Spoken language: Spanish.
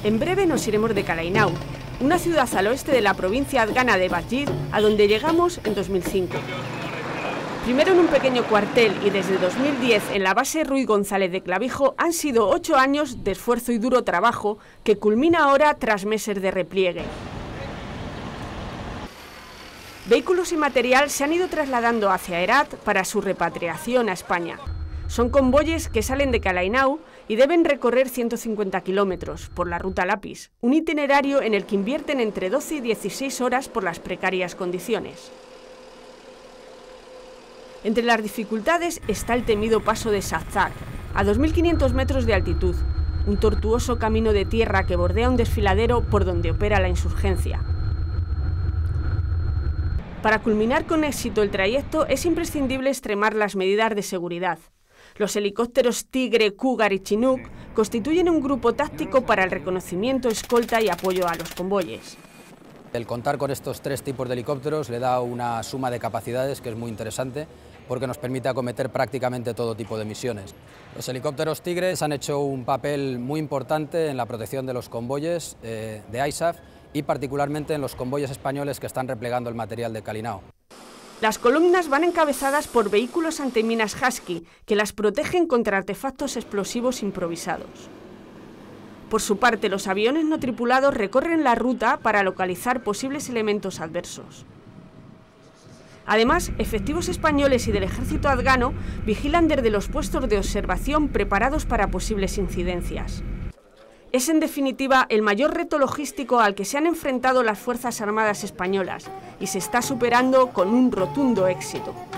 En breve nos iremos de Kalainau, una ciudad al oeste de la provincia afgana de Basjid, a donde llegamos en 2005. Primero en un pequeño cuartel y desde 2010 en la base Ruy González de Clavijo han sido 8 años de esfuerzo y duro trabajo que culmina ahora tras meses de repliegue. Vehículos y material se han ido trasladando hacia Herat para su repatriación a España. Son convoyes que salen de Kalainau y deben recorrer 150 kilómetros por la ruta Lapis, un itinerario en el que invierten entre 12 y 16 horas por las precarias condiciones. Entre las dificultades está el temido paso de Sazak, a 2.500 metros de altitud, un tortuoso camino de tierra que bordea un desfiladero por donde opera la insurgencia. Para culminar con éxito el trayecto es imprescindible extremar las medidas de seguridad. Los helicópteros Tigre, Cougar y Chinook constituyen un grupo táctico para el reconocimiento, escolta y apoyo a los convoyes. El contar con estos 3 tipos de helicópteros le da una suma de capacidades que es muy interesante porque nos permite acometer prácticamente todo tipo de misiones. Los helicópteros Tigres han hecho un papel muy importante en la protección de los convoyes de ISAF y particularmente en los convoyes españoles que están replegando el material de Kalainau. Las columnas van encabezadas por vehículos antiminas Husky que las protegen contra artefactos explosivos improvisados. Por su parte, los aviones no tripulados recorren la ruta para localizar posibles elementos adversos. Además, efectivos españoles y del ejército afgano vigilan desde los puestos de observación preparados para posibles incidencias. Es, en definitiva, el mayor reto logístico al que se han enfrentado las Fuerzas Armadas españolas y se está superando con un rotundo éxito.